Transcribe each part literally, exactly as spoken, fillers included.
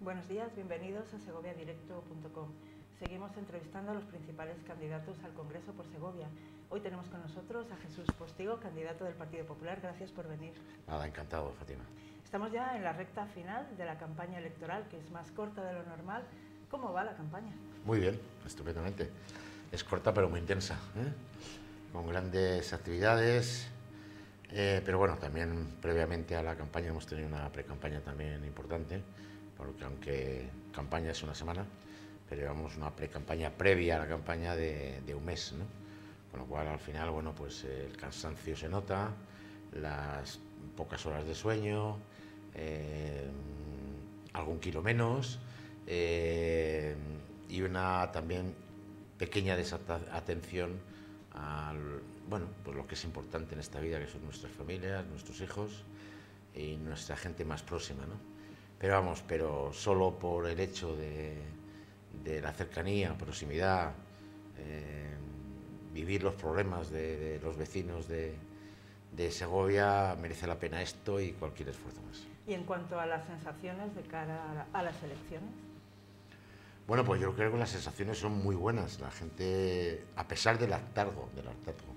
Buenos días, bienvenidos a segovia directo punto com. Seguimos entrevistando a los principales candidatos al Congreso por Segovia. Hoy tenemos con nosotros a Jesús Postigo, candidato del Partido Popular. Gracias por venir. Nada, encantado, Fátima. Estamos ya en la recta final de la campaña electoral, que es más corta de lo normal. ¿Cómo va la campaña? Muy bien, estupendamente. Es corta pero muy intensa, ¿eh? Con grandes actividades, eh, pero bueno, también previamente a la campaña hemos tenido una pre-campaña también importante, porque aunque campaña es una semana, pero llevamos una pre-campaña previa a la campaña de, de un mes, ¿no? Con lo cual al final, bueno, pues el cansancio se nota, las pocas horas de sueño, eh, algún kilo menos, eh, y una también pequeña desatención al, bueno, pues lo que es importante en esta vida, que son nuestras familias, nuestros hijos y nuestra gente más próxima, ¿no? Pero vamos, pero solo por el hecho de, de la cercanía, proximidad, eh, vivir los problemas de, de los vecinos de, de Segovia, merece la pena esto y cualquier esfuerzo más. Y en cuanto a las sensaciones de cara a las elecciones. Bueno, pues yo creo que las sensaciones son muy buenas. La gente, a pesar del hartazgo, del hartazgo,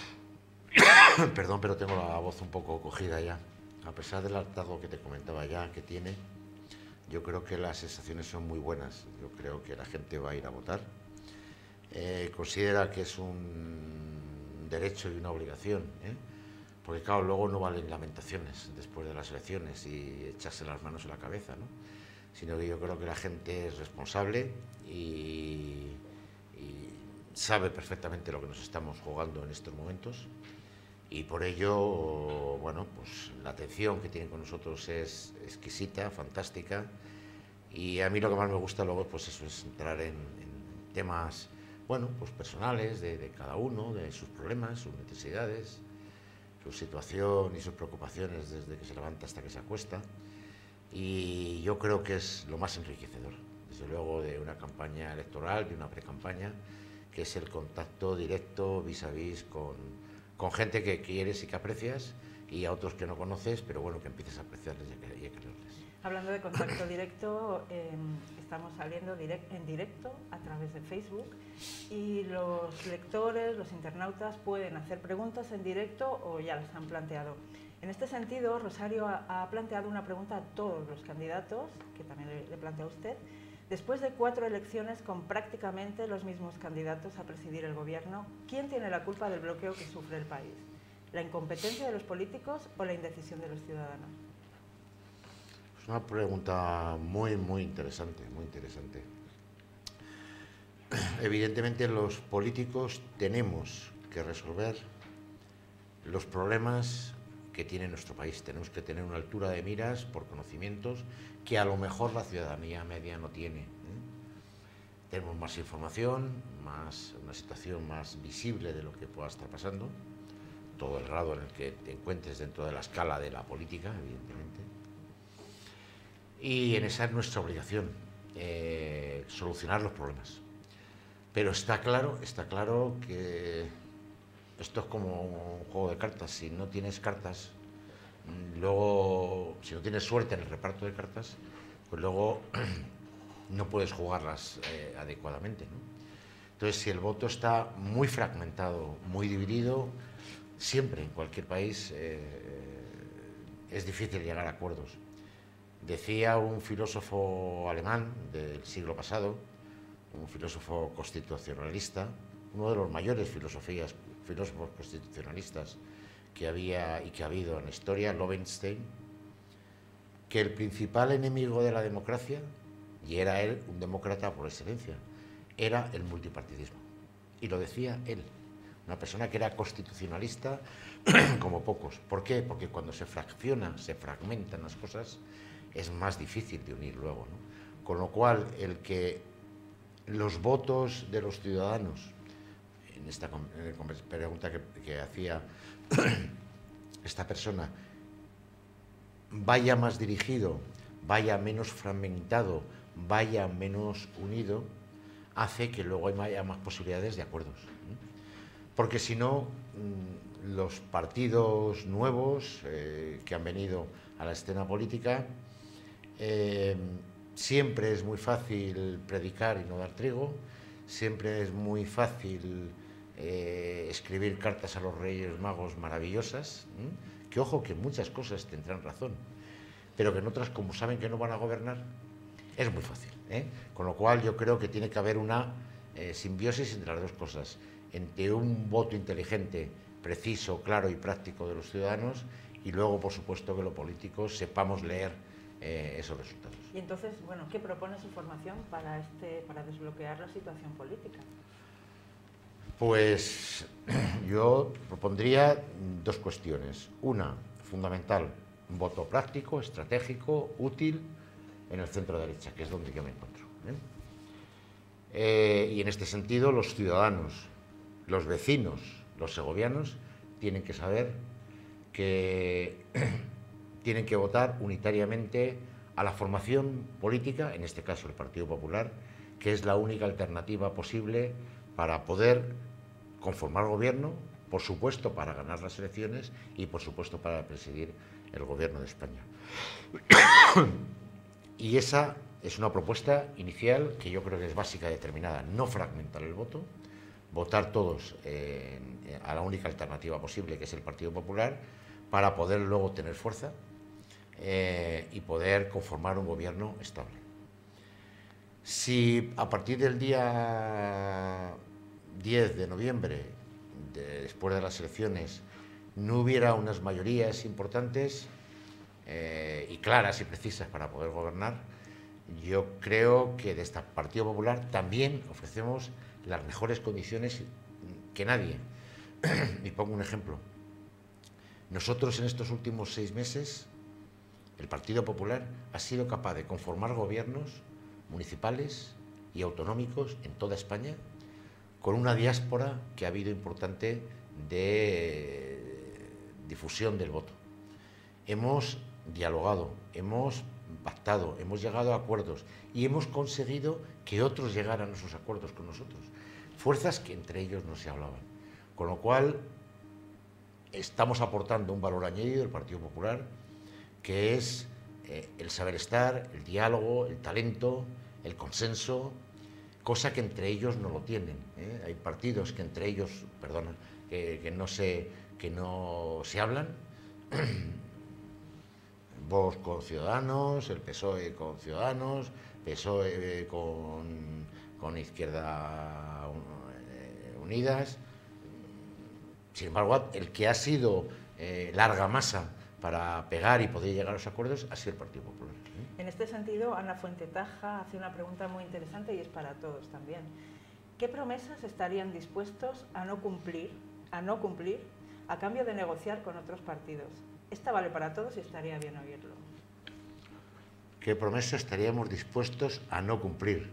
perdón, pero tengo la voz un poco cogida ya. A pesar del hartazgo que te comentaba ya que tiene, yo creo que las sensaciones son muy buenas. Yo creo que la gente va a ir a votar. Eh, considera que es un derecho y una obligación, ¿eh? Porque claro, luego no valen lamentaciones después de las elecciones y echarse las manos en la cabeza, ¿no? Sino que yo creo que la gente es responsable y, y sabe perfectamente lo que nos estamos jugando en estos momentos, y por ello, bueno, pues la atención que tienen con nosotros es exquisita, fantástica, y a mí lo que más me gusta luego, pues eso, es entrar en, en temas, bueno, pues personales de, de cada uno, de sus problemas, sus necesidades, su situación y sus preocupaciones desde que se levanta hasta que se acuesta. Y yo creo que es lo más enriquecedor, desde luego, de una campaña electoral, de una pre-campaña, que es el contacto directo, vis a vis, con, con gente que quieres y que aprecias, y a otros que no conoces, pero bueno, que empieces a apreciarles y a quererles. Hablando de contacto directo, eh, estamos saliendo direct, en directo a través de Facebook, y los lectores, los internautas pueden hacer preguntas en directo o ya las han planteado. En este sentido, Rosario ha, ha planteado una pregunta a todos los candidatos, que también le, le plantea a usted. Después de cuatro elecciones con prácticamente los mismos candidatos a presidir el gobierno, ¿quién tiene la culpa del bloqueo que sufre el país? ¿La incompetencia de los políticos o la indecisión de los ciudadanos? Es una pregunta muy, muy interesante, muy interesante. Evidentemente los políticos tenemos que resolver los problemas que tiene nuestro país. Tenemos que tener una altura de miras por conocimientos que a lo mejor la ciudadanía media no tiene, ¿eh? Tenemos más información, más, una situación más visible de lo que pueda estar pasando, todo el grado en el que te encuentres dentro de la escala de la política, evidentemente. Y en esa es nuestra obligación, eh, solucionar los problemas. Pero está claro, está claro que esto es como un juego de cartas. Si no tienes cartas, luego, si no tienes suerte en el reparto de cartas, pues luego no puedes jugarlas eh, adecuadamente, ¿no? Entonces, si el voto está muy fragmentado, muy dividido, siempre en cualquier país eh, es difícil llegar a acuerdos. Decía un filósofo alemán del siglo pasado, un filósofo constitucionalista, uno de los mayores filosofías, filósofos constitucionalistas que había y que ha habido en la historia, Lowenstein, que el principal enemigo de la democracia, y era él un demócrata por excelencia, era el multipartidismo. Y lo decía él, una persona que era constitucionalista como pocos. ¿Por qué? Porque cuando se fracciona, se fragmentan las cosas, es más difícil de unir luego, ¿no? Con lo cual, el que los votos de los ciudadanos, en esta pregunta que, que hacía esta persona, vaya más dirigido, vaya menos fragmentado, vaya menos unido, hace que luego haya más posibilidades de acuerdos. Porque si no, los partidos nuevos eh, que han venido a la escena política eh, siempre es muy fácil predicar y no dar trigo, siempre es muy fácil eh, escribir cartas a los Reyes Magos maravillosas, ¿eh? Que ojo, que en muchas cosas tendrán razón, pero que en otras, como saben que no van a gobernar, es muy fácil, ¿eh? Con lo cual yo creo que tiene que haber una eh, simbiosis entre las dos cosas, entre un voto inteligente, preciso, claro y práctico de los ciudadanos, y luego, por supuesto, que los políticos sepamos leer eh, esos resultados. Y entonces, bueno, ¿qué propone su formación para, este, para desbloquear la situación política? Pues yo propondría dos cuestiones. Una, fundamental, un voto práctico, estratégico, útil, en el centro derecha, que es donde yo me encuentro, ¿eh? Eh, y en este sentido, los ciudadanos, los vecinos, los segovianos, tienen que saber que tienen que votar unitariamente a la formación política, en este caso el Partido Popular, que es la única alternativa posible para poder conformar gobierno, por supuesto para ganar las elecciones y por supuesto para presidir el gobierno de España. Y esa es una propuesta inicial que yo creo que es básica y determinada, no fragmentar el voto, votar todos eh, a la única alternativa posible, que es el Partido Popular, para poder luego tener fuerza eh, y poder conformar un gobierno estable. Si a partir del día diez de noviembre, de, después de las elecciones, no hubiera unas mayorías importantes eh, y claras y precisas para poder gobernar, yo creo que desde el Partido Popular también ofrecemos las mejores condiciones que nadie. Y pongo un ejemplo. Nosotros en estos últimos seis meses, el Partido Popular ha sido capaz de conformar gobiernos municipales y autonómicos en toda España, con una diáspora que ha habido importante de difusión del voto. Hemos dialogado, hemos pactado, hemos llegado a acuerdos y hemos conseguido que otros llegaran a esos acuerdos con nosotros. Fuerzas que entre ellos no se hablaban. Con lo cual, estamos aportando un valor añadido del Partido Popular, que es eh, el saber estar, el diálogo, el talento, el consenso, cosa que entre ellos no lo tienen, ¿eh? Hay partidos que entre ellos, perdona, que, que, no, se, que no se hablan. Vox con Ciudadanos, el P S O E con Ciudadanos, P S O E con, con Izquierda Unidas. Sin embargo, el que ha sido eh, larga masa para pegar y poder llegar a los acuerdos ha sido el Partido Popular, ¿eh? En este sentido, Ana Fuentetaja hace una pregunta muy interesante y es para todos también. ¿Qué promesas estarían dispuestos a no cumplir, a no cumplir, a cambio de negociar con otros partidos? Esta vale para todos y estaría bien oírlo. ¿Qué promesas estaríamos dispuestos a no cumplir?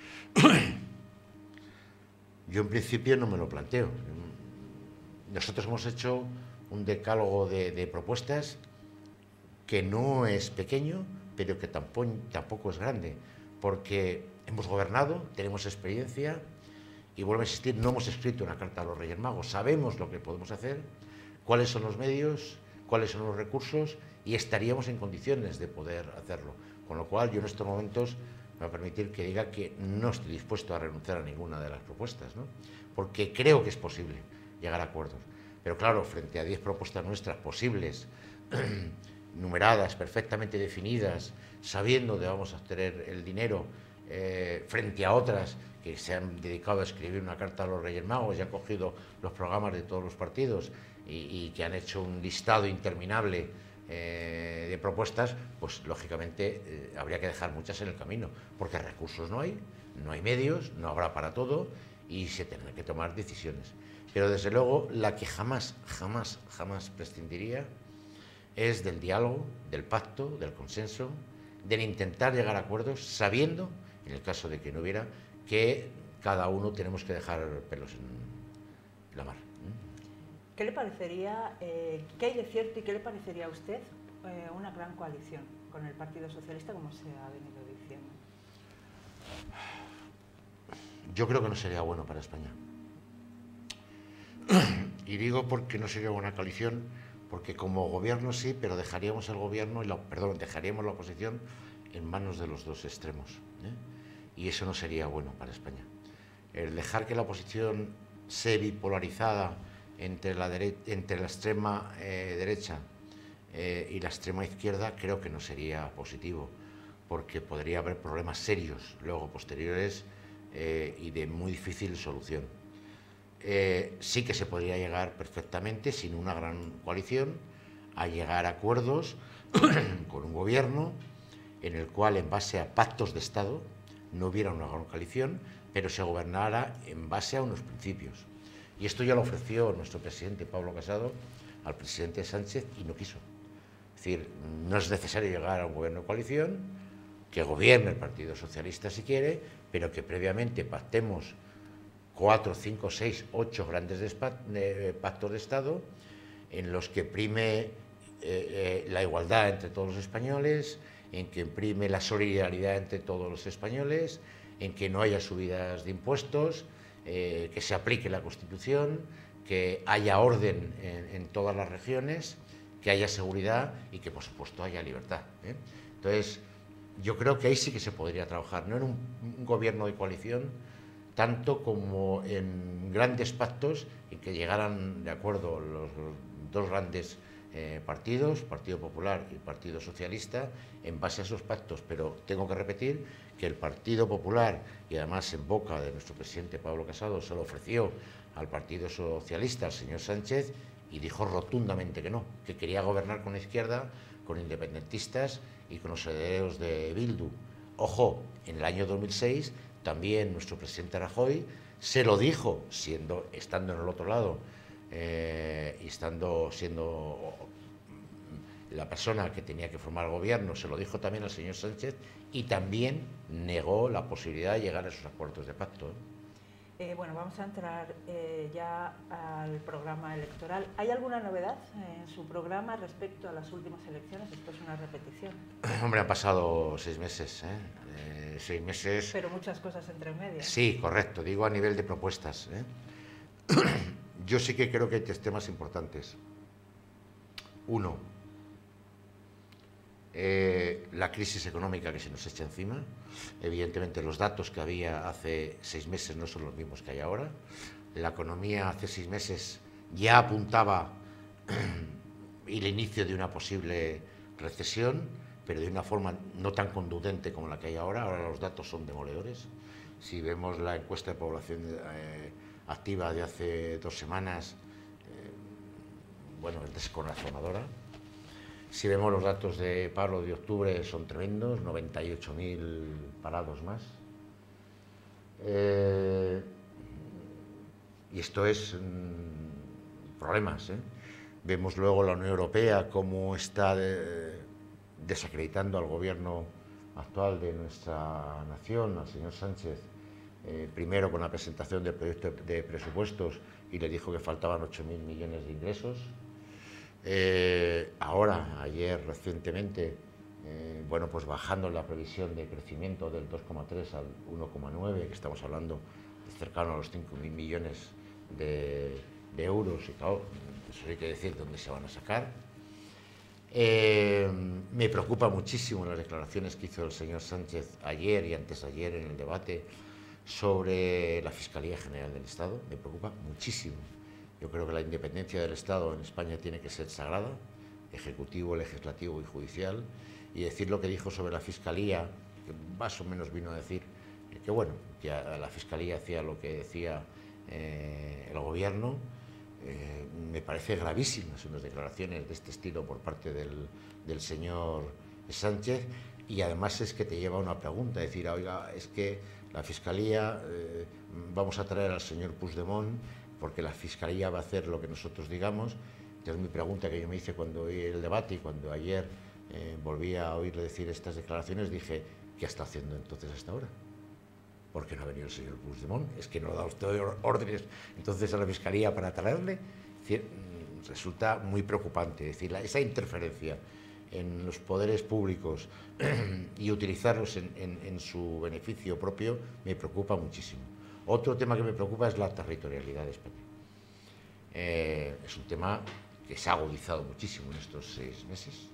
Yo en principio no me lo planteo. Nosotros hemos hecho un decálogo de, de propuestas que no es pequeño, pero que tampoco, tampoco es grande, porque hemos gobernado, tenemos experiencia y vuelvo a insistir, no hemos escrito una carta a los Reyes Magos, sabemos lo que podemos hacer, cuáles son los medios, cuáles son los recursos y estaríamos en condiciones de poder hacerlo. Con lo cual yo en estos momentos me va a permitir que diga que no estoy dispuesto a renunciar a ninguna de las propuestas, ¿no? Porque creo que es posible llegar a acuerdos. Pero claro, frente a diez propuestas nuestras posibles, numeradas, perfectamente definidas, sabiendo dónde vamos a obtener el dinero, eh, frente a otras que se han dedicado a escribir una carta a los Reyes Magos y han cogido los programas de todos los partidos y, y que han hecho un listado interminable eh, de propuestas, pues lógicamente eh, habría que dejar muchas en el camino, porque recursos no hay, no hay medios, no habrá para todo y se tendrán que tomar decisiones. Pero desde luego la que jamás, jamás, jamás prescindiría es del diálogo, del pacto, del consenso, del intentar llegar a acuerdos, sabiendo, en el caso de que no hubiera, que cada uno tenemos que dejar pelos en la mar. ¿Qué le parecería, eh, qué hay de cierto y qué le parecería a usted eh, una gran coalición con el Partido Socialista, como se ha venido diciendo? Yo creo que no sería bueno para España. Y digo porque no sería buena coalición, porque como gobierno sí, pero dejaríamos el gobierno, y la, perdón, dejaríamos la oposición en manos de los dos extremos, ¿eh? Y eso no sería bueno para España. El dejar que la oposición se bipolarizada entre la, entre la extrema eh, derecha eh, y la extrema izquierda creo que no sería positivo, porque podría haber problemas serios luego posteriores eh, y de muy difícil solución. Eh, sí que se podría llegar perfectamente, sin una gran coalición, a llegar a acuerdos con un gobierno en el cual, en base a pactos de Estado, no hubiera una gran coalición, pero se gobernara en base a unos principios. Y esto ya lo ofreció nuestro presidente Pablo Casado al presidente Sánchez y no quiso. Es decir, no es necesario llegar a un gobierno de coalición, que gobierne el Partido Socialista si quiere, pero que previamente pactemos cuatro, cinco, seis, ocho grandes pactos de Estado en los que prime eh, eh, la igualdad entre todos los españoles, en que prime la solidaridad entre todos los españoles, en que no haya subidas de impuestos, eh, que se aplique la Constitución, que haya orden en, en todas las regiones, que haya seguridad y que, por supuesto, haya libertad, ¿eh? Entonces, yo creo que ahí sí que se podría trabajar, no en un, un gobierno de coalición, tanto como en grandes pactos en que llegaran de acuerdo los, los dos grandes eh, partidos, Partido Popular y Partido Socialista, en base a esos pactos. Pero tengo que repetir que el Partido Popular, y además en boca de nuestro presidente Pablo Casado, se lo ofreció al Partido Socialista, al señor Sánchez, y dijo rotundamente que no, que quería gobernar con la izquierda, con independentistas y con los herederos de Bildu. Ojo, en el año dos mil seis también nuestro presidente Rajoy se lo dijo, siendo, estando en el otro lado eh, y estando siendo la persona que tenía que formar el gobierno, se lo dijo también al señor Sánchez y también negó la posibilidad de llegar a esos acuerdos de pacto, ¿eh? Eh, bueno, vamos a entrar eh, ya al programa electoral. ¿Hay alguna novedad en su programa respecto a las últimas elecciones? Esto es una repetición. Hombre, han pasado seis meses, ¿eh? Eh, seis meses... Pero muchas cosas entre medias. Sí, correcto, digo a nivel de propuestas, ¿eh? Yo sí que creo que hay tres temas importantes. Uno, eh, la crisis económica que se nos echa encima. Evidentemente los datos que había hace seis meses no son los mismos que hay ahora. La economía hace seis meses ya apuntaba el inicio de una posible recesión, pero de una forma no tan contundente como la que hay ahora. Ahora los datos son demoledores. Si vemos la encuesta de población eh, activa de hace dos semanas, eh, bueno, es descorazonadora. Si vemos los datos de paro de octubre, son tremendos, noventa y ocho mil parados más. Eh, y esto es mmm, problemas, ¿eh? Vemos luego la Unión Europea cómo está de, desacreditando al gobierno actual de nuestra nación, al señor Sánchez, eh, primero con la presentación del proyecto de presupuestos y le dijo que faltaban ocho mil millones de ingresos. Eh, ahora, ayer recientemente, eh, bueno, pues bajando la previsión de crecimiento del dos coma tres al uno coma nueve, que estamos hablando de cercano a los cinco mil millones de, de euros, y claro, eso hay que decir dónde se van a sacar. Eh, me preocupa muchísimo las declaraciones que hizo el señor Sánchez ayer y antes de ayer en el debate sobre la Fiscalía General del Estado. Me preocupa muchísimo. Yo creo que la independencia del Estado en España tiene que ser sagrada, ejecutivo, legislativo y judicial, y decir lo que dijo sobre la Fiscalía, que más o menos vino a decir que, bueno, que la Fiscalía hacía lo que decía eh, el Gobierno, eh, me parece gravísimas unas declaraciones de este estilo por parte del, del señor Sánchez, y además es que te lleva a una pregunta, decir, oiga, es que la Fiscalía, eh, vamos a traer al señor Puigdemont, porque la Fiscalía va a hacer lo que nosotros digamos. Entonces mi pregunta que yo me hice cuando oí el debate y cuando ayer eh, volví a oírle decir estas declaraciones, dije, ¿qué está haciendo entonces hasta ahora? ¿Por qué no ha venido el señor Puigdemont? ¿Es que no ha dado usted órdenes entonces a la Fiscalía para traerle? Es decir, resulta muy preocupante, es decir, la, esa interferencia en los poderes públicos y utilizarlos en, en, en su beneficio propio me preocupa muchísimo. Otro tema que me preocupa es la territorialidad de España. Eh, es un tema que se ha agudizado muchísimo en estos seis meses.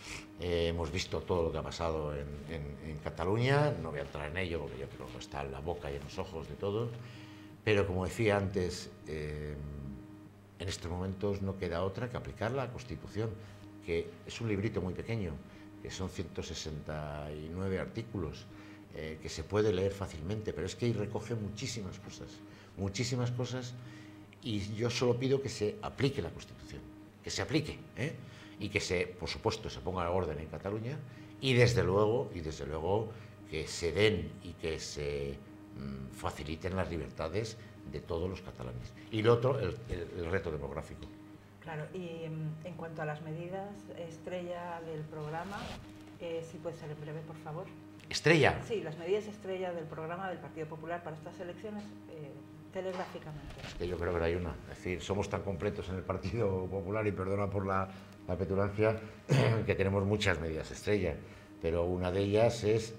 Eh, hemos visto todo lo que ha pasado en, en, en Cataluña, no voy a entrar en ello porque yo creo que está en la boca y en los ojos de todos, pero como decía antes, eh, en estos momentos no queda otra que aplicar la Constitución, que es un librito muy pequeño, que son ciento sesenta y nueve artículos, eh, que se puede leer fácilmente, pero es que ahí recoge muchísimas cosas, muchísimas cosas, y yo solo pido que se aplique la Constitución, que se aplique, ¿eh? Y que se, por supuesto, se ponga orden en Cataluña, y desde luego, y desde luego que se den y que se mmm, faciliten las libertades de todos los catalanes. Y lo otro, el, el, el reto demográfico. Claro, y en cuanto a las medidas estrella del programa, eh, si puede ser en breve, por favor. ¿Estrella? Sí, las medidas estrella del programa del Partido Popular para estas elecciones, eh, telegráficamente. Es que yo creo que no hay una. Es decir, somos tan completos en el Partido Popular, y perdona por la, la petulancia, que tenemos muchas medidas estrella, pero una de ellas es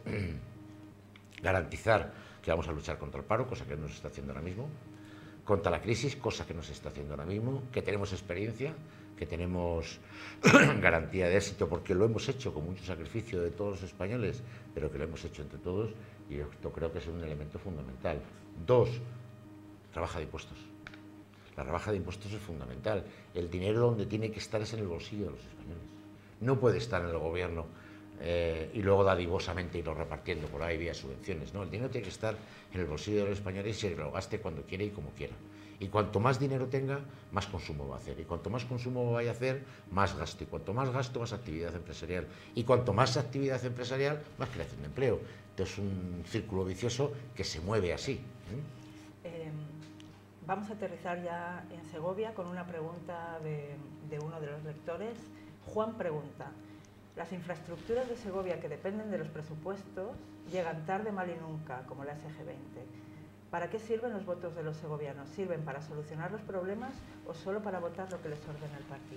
garantizar que vamos a luchar contra el paro, cosa que no se está haciendo ahora mismo, contra la crisis, cosa que no se está haciendo ahora mismo, que tenemos experiencia, que tenemos garantía de éxito, porque lo hemos hecho con mucho sacrificio de todos los españoles, pero que lo hemos hecho entre todos, y esto creo que es un elemento fundamental. Dos, rebaja de impuestos. La rebaja de impuestos es fundamental. El dinero donde tiene que estar es en el bolsillo de los españoles. No puede estar en el gobierno eh, y luego dadivosamente irlo repartiendo por ahí vía subvenciones. No, el dinero tiene que estar en el bolsillo de los españoles y se lo gaste cuando quiere y como quiera. Y cuanto más dinero tenga, más consumo va a hacer. Y cuanto más consumo vaya a hacer, más gasto. Y cuanto más gasto, más actividad empresarial. Y cuanto más actividad empresarial, más creación de empleo. Entonces es un círculo vicioso que se mueve así. ¿eh? Eh, vamos a aterrizar ya en Segovia con una pregunta de, de uno de los lectores. Juan pregunta: las infraestructuras de Segovia que dependen de los presupuestos llegan tarde, mal y nunca, como la S G veinte. ¿Para qué sirven los votos de los segovianos? ¿Sirven para solucionar los problemas o solo para votar lo que les ordena el partido?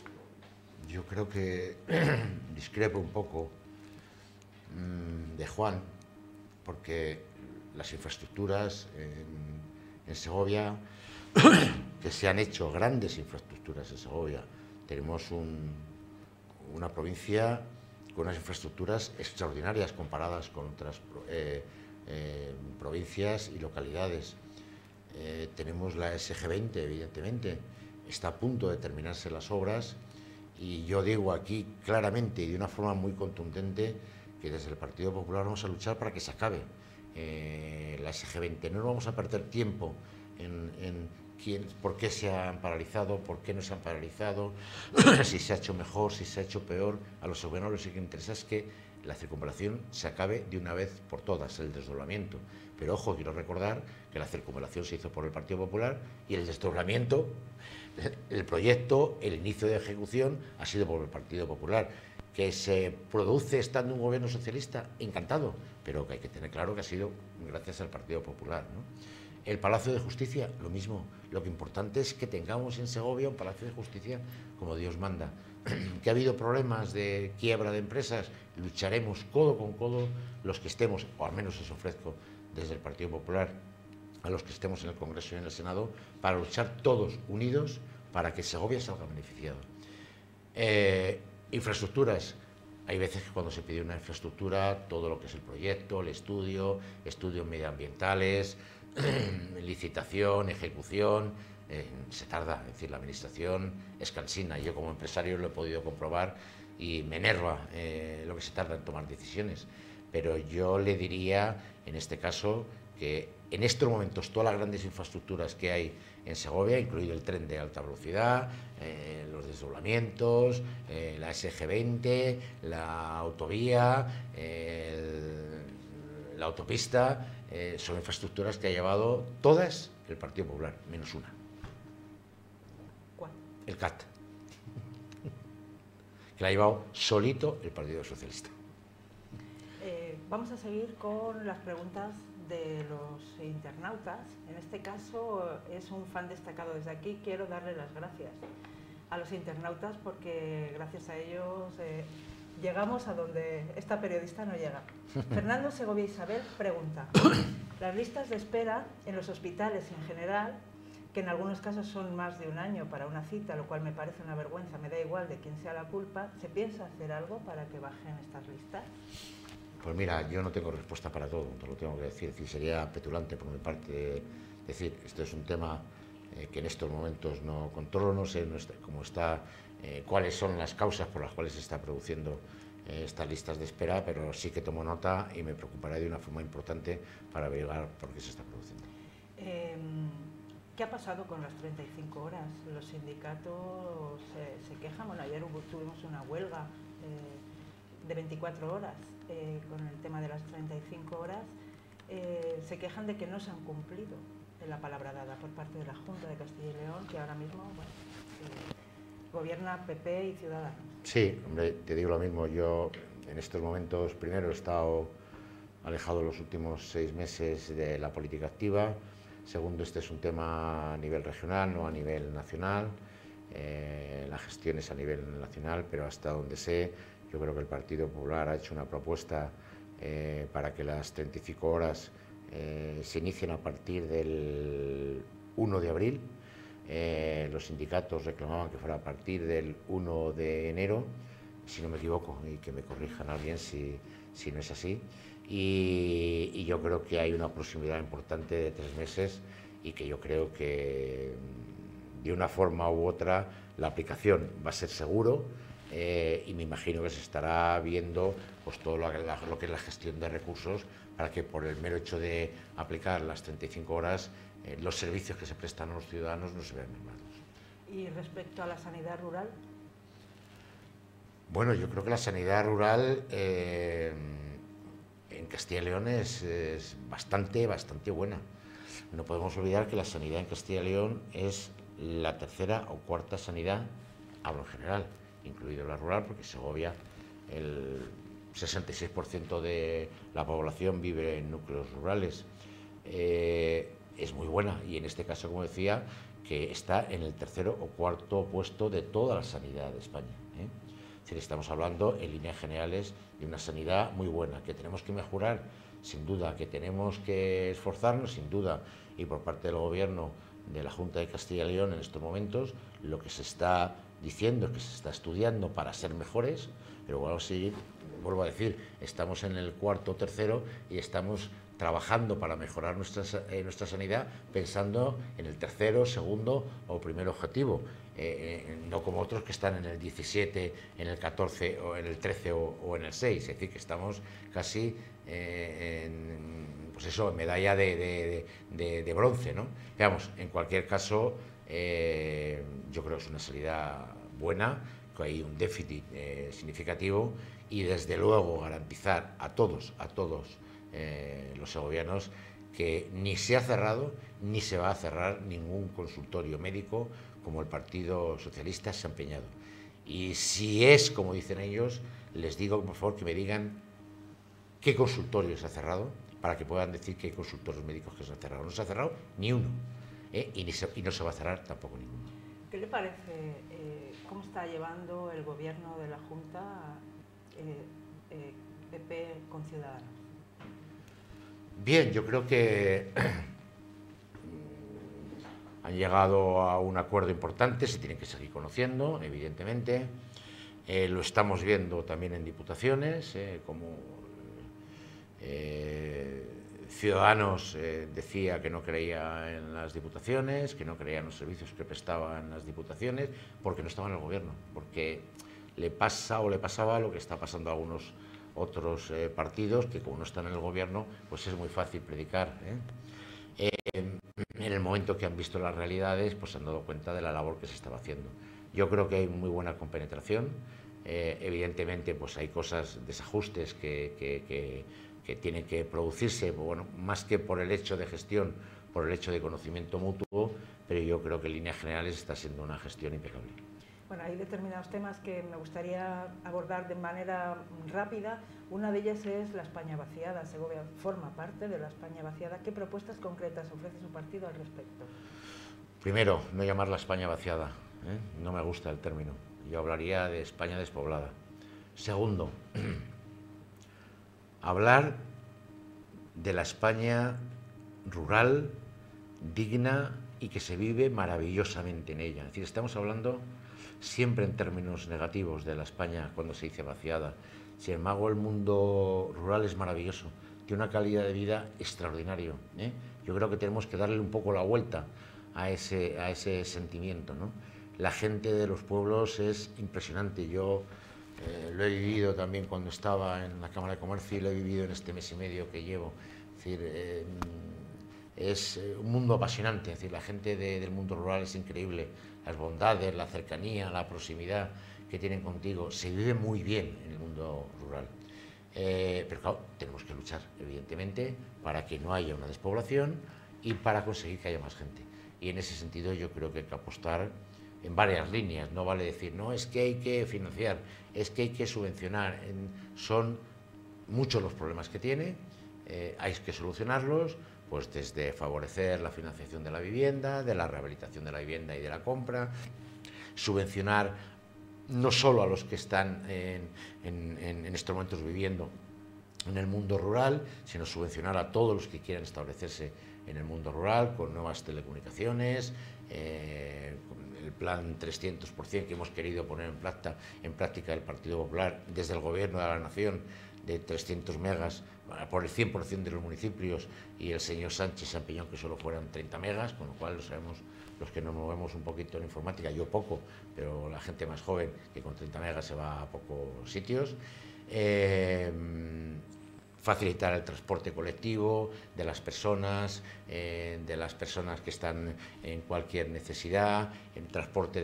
Yo creo que discrepo un poco mmm, de Juan, porque las infraestructuras en, en Segovia, que se han hecho grandes infraestructuras en Segovia, tenemos un, una provincia con unas infraestructuras extraordinarias comparadas con otras eh, eh, provincias y localidades. Eh, tenemos la S G veinte, evidentemente, está a punto de terminarse las obras, y yo digo aquí claramente y de una forma muy contundente que desde el Partido Popular vamos a luchar para que se acabe eh, la S G veinte. No vamos a perder tiempo en, en quién, por qué se han paralizado, por qué no se han paralizado, si se ha hecho mejor, si se ha hecho peor. A los segovianos lo que interesa es que la circunvalación se acabe de una vez por todas, el desdoblamiento. Pero ojo, quiero recordar que la circunvalación se hizo por el Partido Popular y el desdoblamiento, el proyecto, el inicio de ejecución ha sido por el Partido Popular. Que se produce estando un gobierno socialista, encantado, pero que hay que tener claro que ha sido gracias al Partido Popular, ¿no? El Palacio de Justicia, lo mismo. Lo que importante es que tengamos en Segovia un Palacio de Justicia como Dios manda. Que ha habido problemas de quiebra de empresas, lucharemos codo con codo los que estemos, o al menos os ofrezco desde el Partido Popular, a los que estemos en el Congreso y en el Senado, para luchar todos unidos para que Segovia salga beneficiado. Eh, infraestructuras. Hay veces que cuando se pide una infraestructura, todo lo que es el proyecto, el estudio, estudios medioambientales, licitación, ejecución, eh, se tarda. Es decir, la administración es cansina. Yo como empresario lo he podido comprobar y me enerva eh, lo que se tarda en tomar decisiones. Pero yo le diría, en este caso, que en estos momentos todas las grandes infraestructuras que hay en Segovia, incluido el tren de alta velocidad, eh, los desdoblamientos, eh, la S G veinte, la autovía, eh, el, la autopista, eh, son infraestructuras que ha llevado todas el Partido Popular, menos una. ¿Cuál? El C A T, que la ha llevado solito el Partido Socialista. Eh, vamos a seguir con las preguntas de los internautas. En este caso es un fan destacado. Desde aquí quiero darle las gracias a los internautas porque gracias a ellos eh, llegamos a donde esta periodista no llega. Fernando Segovia Isabel pregunta: las listas de espera en los hospitales en general que en algunos casos son más de un año para una cita, lo cual me parece una vergüenza, me da igual de quién sea la culpa. ¿Se piensa hacer algo para que bajen estas listas? Pues mira, yo no tengo respuesta para todo, te lo tengo que decir, es decir, sería petulante por mi parte decir, esto es un tema eh, que en estos momentos no controlo, no sé no está, cómo está, eh, cuáles son las causas por las cuales se está produciendo eh, estas listas de espera, pero sí que tomo nota y me preocupará de una forma importante para averiguar por qué se está produciendo. Eh, ¿Qué ha pasado con las treinta y cinco horas? Los sindicatos eh, se quejan, bueno, ayer hubo, tuvimos una huelga eh, de veinticuatro horas eh, con el tema de las treinta y cinco horas, eh, se quejan de que no se han cumplido la palabra dada por parte de la Junta de Castilla y León, que ahora mismo bueno, eh, gobierna P P y Ciudadanos. Sí, hombre, te digo lo mismo, yo en estos momentos primero he estado alejado los últimos seis meses de la política activa. Segundo, este es un tema a nivel regional, no a nivel nacional. Eh, la gestión es a nivel nacional, pero hasta donde sé, yo creo que el Partido Popular ha hecho una propuesta eh, para que las treinta y cinco horas eh, se inicien a partir del uno de abril. Eh, los sindicatos reclamaban que fuera a partir del uno de enero, si no me equivoco, y que me corrijan alguien si, si no es así. Y, y yo creo que hay una proximidad importante de tres meses y que yo creo que de una forma u otra la aplicación va a ser seguro eh, y me imagino que se estará viendo pues, todo lo, la, lo que es la gestión de recursos para que por el mero hecho de aplicar las treinta y cinco horas eh, los servicios que se prestan a los ciudadanos no se vean mermados. ¿Y respecto a la sanidad rural? Bueno, yo creo que la sanidad rural eh, en Castilla y León es, es bastante, bastante buena. No podemos olvidar que la sanidad en Castilla y León es la tercera o cuarta sanidad, hablo en general, incluido la rural, porque Segovia, el sesenta y seis por ciento de la población vive en núcleos rurales. Eh, es muy buena y en este caso, como decía, que está en el tercero o cuarto puesto de toda la sanidad de España, ¿eh? Es decir, estamos hablando en líneas generales de una sanidad muy buena, que tenemos que mejorar, sin duda, que tenemos que esforzarnos, sin duda, y por parte del Gobierno de la Junta de Castilla y León en estos momentos, lo que se está diciendo es que se está estudiando para ser mejores, pero vuelvo a, seguir, vuelvo a decir, estamos en el cuarto o tercero y estamos trabajando para mejorar nuestra, eh, nuestra sanidad pensando en el tercero, segundo o primer objetivo, eh, eh, no como otros que están en el diecisiete, en el catorce o en el trece o, o en el seis, es decir, que estamos casi eh, en, pues eso, en medalla de, de, de, de bronce, ¿no? Veamos, en cualquier caso, eh, yo creo que es una salida buena, que hay un déficit eh, significativo y desde luego garantizar a todos, a todos, Eh, los segovianos que ni se ha cerrado ni se va a cerrar ningún consultorio médico como el Partido Socialista se ha empeñado. Y si es como dicen ellos, les digo por favor que me digan qué consultorio se ha cerrado para que puedan decir que hay consultorios médicos que se han cerrado. No se ha cerrado ni uno, ¿eh? y, ni se, y no se va a cerrar tampoco ninguno. ¿Qué le parece eh, cómo está llevando el gobierno de la Junta eh, eh, P P con Ciudadanos? Bien, yo creo que han llegado a un acuerdo importante, se tienen que seguir conociendo, evidentemente. Eh, lo estamos viendo también en diputaciones, eh, como eh, Ciudadanos eh, decía que no creía en las diputaciones, que no creía en los servicios que prestaban las diputaciones, porque no estaban en el gobierno, porque le pasa o le pasaba lo que está pasando a algunos otros eh, partidos que como no están en el gobierno pues es muy fácil predicar, ¿eh? Eh, en el momento que han visto las realidades pues se han dado cuenta de la labor que se estaba haciendo. Yo creo que hay muy buena compenetración, eh, evidentemente pues hay cosas, desajustes que, que, que, que tienen que producirse, bueno, más que por el hecho de gestión, por el hecho de conocimiento mutuo, pero yo creo que en líneas generales está siendo una gestión impecable. Bueno, hay determinados temas que me gustaría abordar de manera rápida. Una de ellas es la España vaciada. Segovia forma parte de la España vaciada. ¿Qué propuestas concretas ofrece su partido al respecto? Primero, no llamarla España vaciada, ¿eh? No me gusta el término. Yo hablaría de España despoblada. Segundo, hablar de la España rural, digna y que se vive maravillosamente en ella. Es decir, estamos hablando siempre en términos negativos de la España cuando se dice vaciada. Sin embargo, el mundo rural es maravilloso, tiene una calidad de vida extraordinario, ¿eh? Yo creo que tenemos que darle un poco la vuelta a ese, a ese sentimiento, ¿no? La gente de los pueblos es impresionante. Yo eh, lo he vivido también cuando estaba en la Cámara de Comercio y lo he vivido en este mes y medio que llevo. Es decir, eh, es un mundo apasionante. Es decir, la gente de, del mundo rural es increíble. Las bondades, la cercanía, la proximidad que tienen contigo. Se vive muy bien en el mundo rural. Eh, pero claro, tenemos que luchar, evidentemente, para que no haya una despoblación y para conseguir que haya más gente. Y en ese sentido yo creo que hay que apostar en varias líneas. No vale decir, no, es que hay que financiar, es que hay que subvencionar. En, son muchos los problemas que tiene, eh, hay que solucionarlos, pues desde favorecer la financiación de la vivienda, de la rehabilitación de la vivienda y de la compra, subvencionar no solo a los que están en, en, en estos momentos viviendo en el mundo rural, sino subvencionar a todos los que quieran establecerse en el mundo rural con nuevas telecomunicaciones, eh, con el plan trescientos por cien que hemos querido poner en práctica, en práctica el Partido Popular desde el Gobierno de la Nación, de trescientos megas por el cien por cien de los municipios, y el señor Sánchez se empeñó que solo fueran treinta megas, con lo cual lo sabemos los que nos movemos un poquito en informática, yo poco, pero la gente más joven que con treinta megas se va a pocos sitios. Eh, facilitar el transporte colectivo de las personas, eh, de las personas que están en cualquier necesidad, el transporte de,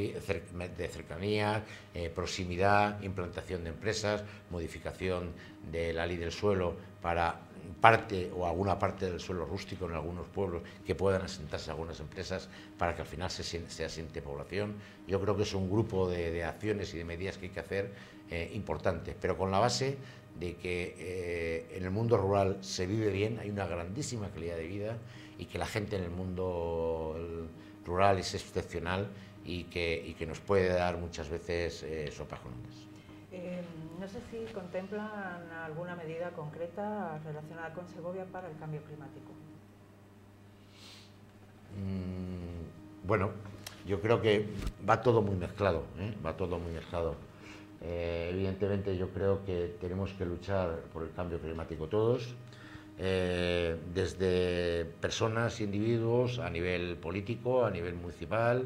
de cercanía, eh, proximidad, implantación de empresas, modificación de la ley del suelo para parte o alguna parte del suelo rústico en algunos pueblos que puedan asentarse algunas empresas para que al final se, se asiente población. Yo creo que es un grupo de, de acciones y de medidas que hay que hacer eh, importantes, pero con la base de que eh, en el mundo rural se vive bien, hay una grandísima calidad de vida y que la gente en el mundo rural es excepcional y que, y que nos puede dar muchas veces eh, sopajones. Eh, no sé si contemplan alguna medida concreta relacionada con Segovia para el cambio climático. Mm, bueno, yo creo que va todo muy mezclado, ¿eh? va todo muy mezclado. Eh, evidentemente yo creo que tenemos que luchar por el cambio climático todos, eh, desde personas, individuos, a nivel político, a nivel municipal,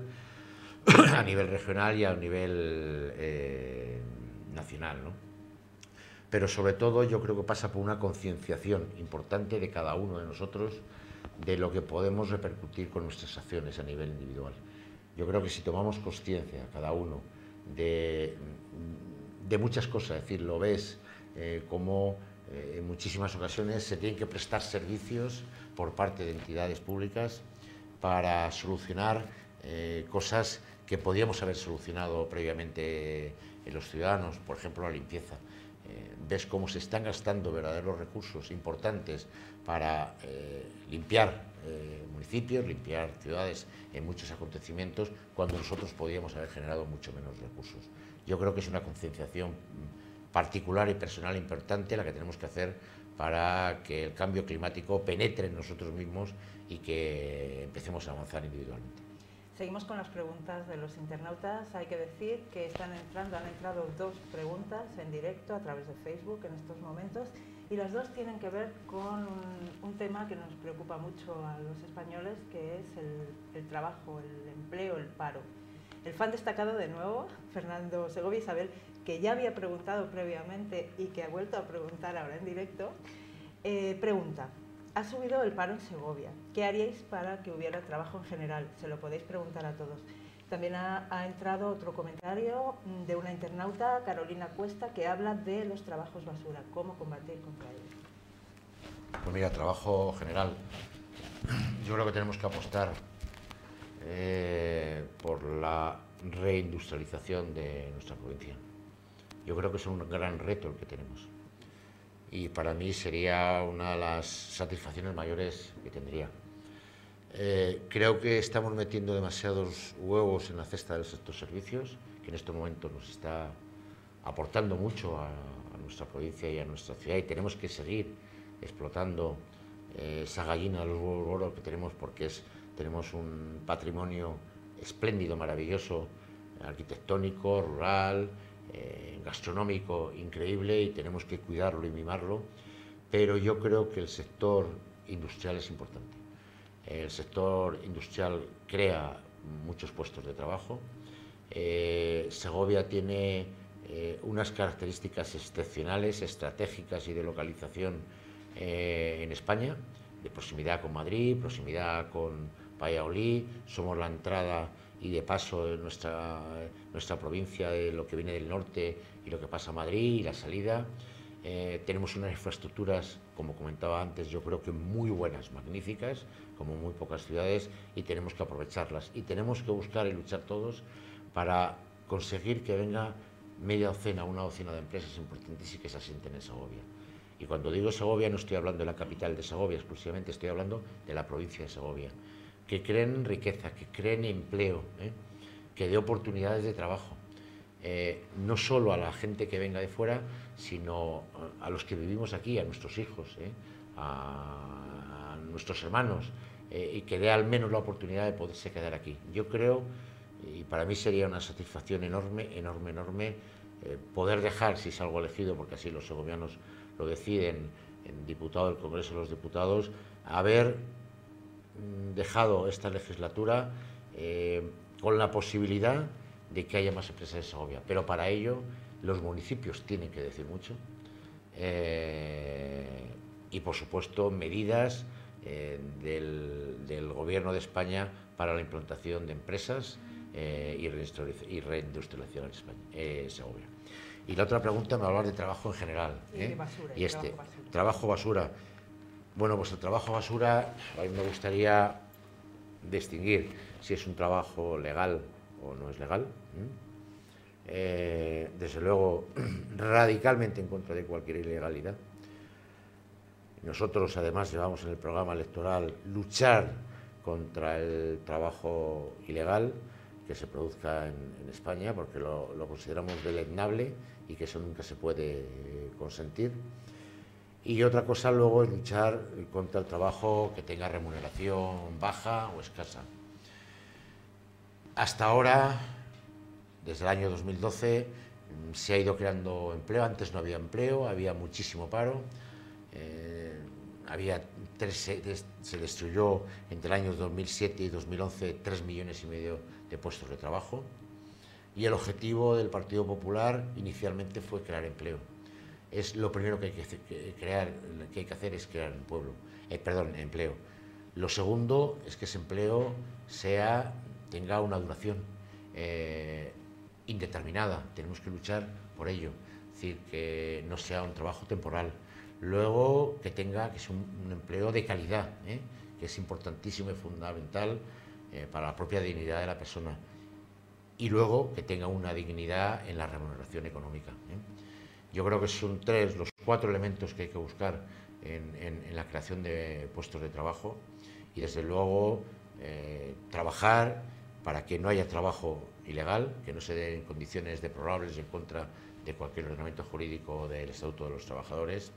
a nivel regional y a nivel eh, nacional, ¿no? Pero sobre todo yo creo que pasa por una concienciación importante de cada uno de nosotros de lo que podemos repercutir con nuestras acciones a nivel individual. Yo creo que si tomamos conciencia cada uno de, de muchas cosas, es decir, lo ves eh, como eh, en muchísimas ocasiones se tienen que prestar servicios por parte de entidades públicas para solucionar eh, cosas que podíamos haber solucionado previamente en los ciudadanos, por ejemplo la limpieza. Eh, ves cómo se están gastando verdaderos recursos importantes para eh, limpiar eh, municipios, limpiar ciudades en muchos acontecimientos, cuando nosotros podíamos haber generado mucho menos recursos. Yo creo que es una concienciación particular y personal importante la que tenemos que hacer para que el cambio climático penetre en nosotros mismos y que empecemos a avanzar individualmente. Seguimos con las preguntas de los internautas. Hay que decir que están entrando, han entrado dos preguntas en directo a través de Facebook en estos momentos, y las dos tienen que ver con un, un tema que nos preocupa mucho a los españoles, que es el, el trabajo, el empleo, el paro. El fan destacado de nuevo, Fernando Segovia Isabel, que ya había preguntado previamente y que ha vuelto a preguntar ahora en directo, eh, pregunta: ha subido el paro en Segovia. ¿Qué haríais para que hubiera trabajo en general? Se lo podéis preguntar a todos. También ha, ha entrado otro comentario de una internauta, Carolina Cuesta, que habla de los trabajos basura. ¿Cómo combatir contra ellos? Pues mira, trabajo general. Yo creo que tenemos que apostar eh, por la reindustrialización de nuestra provincia. Yo creo que es un gran reto el que tenemos. Y para mí sería una de las satisfacciones mayores que tendría. Eh, creo que estamos metiendo demasiados huevos en la cesta del sector servicios, que en este momento nos está aportando mucho a, a nuestra provincia y a nuestra ciudad, y tenemos que seguir explotando eh, esa gallina de los huevos de oro que tenemos, porque es, tenemos un patrimonio espléndido, maravilloso, arquitectónico, rural, eh, gastronómico, increíble, y tenemos que cuidarlo y mimarlo, pero yo creo que el sector industrial es importante. El sector industrial crea muchos puestos de trabajo. Eh, Segovia tiene eh, unas características excepcionales, estratégicas y de localización eh, en España, de proximidad con Madrid, proximidad con Valladolid, somos la entrada y de paso en nuestra, nuestra provincia de lo que viene del norte y lo que pasa a Madrid, y la salida. Eh, tenemos unas infraestructuras, como comentaba antes, yo creo que muy buenas, magníficas, como muy pocas ciudades, y tenemos que aprovecharlas. Y tenemos que buscar y luchar todos para conseguir que venga media docena, una docena de empresas importantes y que se asienten en Segovia. Y cuando digo Segovia no estoy hablando de la capital de Segovia exclusivamente, estoy hablando de la provincia de Segovia. Que creen riqueza, que creen empleo, ¿eh? que dé oportunidades de trabajo. Eh, no solo a la gente que venga de fuera, sino a los que vivimos aquí, a nuestros hijos, ¿eh? a, a nuestros hermanos, eh, y que dé al menos la oportunidad de poderse quedar aquí. Yo creo, y para mí sería una satisfacción enorme, enorme, enorme, eh, poder dejar, si salgo elegido, porque así los segovianos lo deciden, en diputado del Congreso de los Diputados, haber mm, dejado esta legislatura eh, con la posibilidad de que haya más empresas en Segovia, pero para ello los municipios tienen que decir mucho, eh, y por supuesto medidas eh, del, del Gobierno de España para la implantación de empresas eh, y reindustrialización en España, eh, Segovia. Y la otra pregunta me va a hablar de trabajo en general. Y, ¿eh? de basura, y este, trabajo basura. trabajo basura. Bueno, pues el trabajo basura, a mí me gustaría distinguir si es un trabajo legal o no es legal. Eh, desde luego, radicalmente en contra de cualquier ilegalidad. Nosotros, además, llevamos en el programa electoral luchar contra el trabajo ilegal que se produzca en, en España, porque lo, lo consideramos deleznable y que eso nunca se puede eh, consentir. Y otra cosa luego es luchar contra el trabajo que tenga remuneración baja o escasa. Hasta ahora, desde el año dos mil doce, se ha ido creando empleo. Antes no había empleo, había muchísimo paro. Eh, había tres, se destruyó entre el año dos mil siete y dos mil once tres millones y medio de puestos de trabajo. Y el objetivo del Partido Popular inicialmente fue crear empleo. Es lo primero que hay que, crear, que hay que hacer es crear un pueblo, eh, perdón, empleo. Lo segundo es que ese empleo sea, tenga una duración eh, indeterminada. Tenemos que luchar por ello, es decir, que no sea un trabajo temporal. Luego, que tenga, que sea un, un empleo de calidad, ¿eh? que es importantísimo y fundamental eh, para la propia dignidad de la persona. Y luego, que tenga una dignidad en la remuneración económica. ¿eh? Yo creo que son tres, los cuatro elementos que hay que buscar en, en, en la creación de puestos de trabajo, y desde luego eh, trabajar para que no haya trabajo ilegal, que no se den condiciones deplorables en contra de cualquier ordenamiento jurídico del Estatuto de los Trabajadores,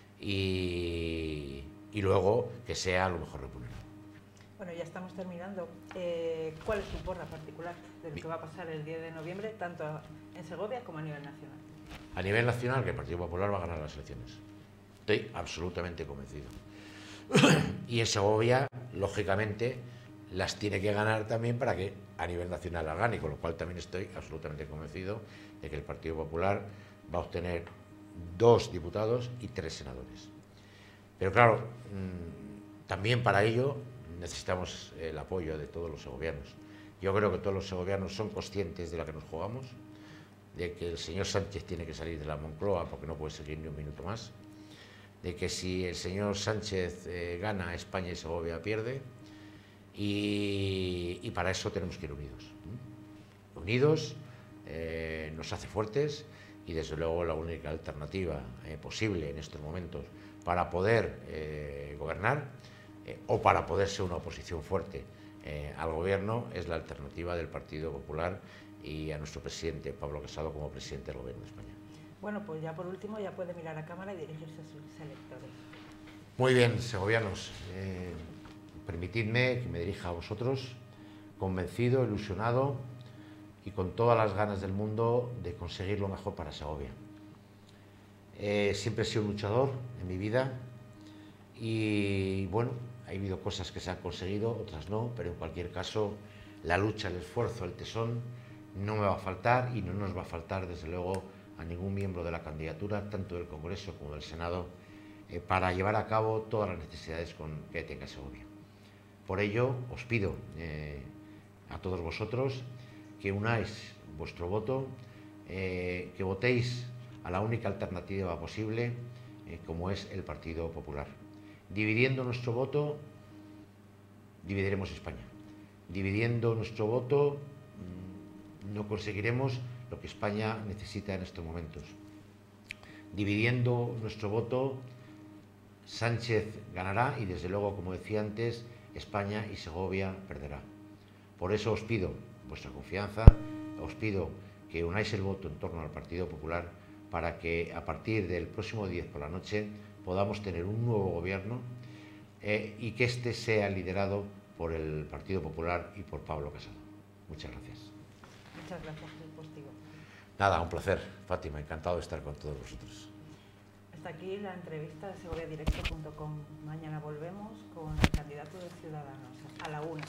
y, y luego que sea lo mejor remunerado. Bueno, ya estamos terminando. Eh, ¿Cuál es su porra particular de lo que va a pasar el diez de noviembre, tanto en Segovia como a nivel nacional? A nivel nacional, que el Partido Popular va a ganar las elecciones. Estoy absolutamente convencido. Y en Segovia, lógicamente, las tiene que ganar también para que a nivel nacional las gane, con lo cual también estoy absolutamente convencido de que el Partido Popular va a obtener dos diputados y tres senadores. Pero claro, también para ello necesitamos el apoyo de todos los segovianos. Yo creo que todos los segovianos son conscientes de la que nos jugamos, de que el señor Sánchez tiene que salir de la Moncloa porque no puede seguir ni un minuto más, de que si el señor Sánchez eh, gana, España y Segovia pierde, y, y para eso tenemos que ir unidos. ¿Mm? Unidos eh, nos hace fuertes, y desde luego la única alternativa eh, posible en estos momentos para poder eh, gobernar eh, o para poder ser una oposición fuerte eh, al gobierno es la alternativa del Partido Popular y a nuestro presidente Pablo Casado como presidente del Gobierno de España. Bueno, pues ya por último ya puede mirar a cámara y dirigirse a sus electores. Muy bien, segovianos. Eh, permitidme que me dirija a vosotros, convencido, ilusionado y con todas las ganas del mundo de conseguir lo mejor para Segovia. Eh, siempre he sido un luchador en mi vida y, bueno, ha habido cosas que se han conseguido, otras no, pero en cualquier caso la lucha, el esfuerzo, el tesón no me va a faltar y no nos va a faltar, desde luego, a ningún miembro de la candidatura, tanto del Congreso como del Senado, eh, para llevar a cabo todas las necesidades con, que tenga Segovia. Por ello, os pido eh, a todos vosotros que unáis vuestro voto, eh, que votéis a la única alternativa posible, eh, como es el Partido Popular. Dividiendo nuestro voto, dividiremos España. Dividiendo nuestro voto, mmm, no conseguiremos lo que España necesita en estos momentos. Dividiendo nuestro voto, Sánchez ganará y, desde luego, como decía antes, España y Segovia perderá. Por eso os pido vuestra confianza, os pido que unáis el voto en torno al Partido Popular para que a partir del próximo diez por la noche podamos tener un nuevo gobierno eh, y que este sea liderado por el Partido Popular y por Pablo Casado. Muchas gracias. Muchas gracias, Luis Postigo. Nada, un placer, Fátima, encantado de estar con todos vosotros. Hasta aquí la entrevista de segoviadirecto punto com. Mañana volvemos con el candidato de Ciudadanos a la una.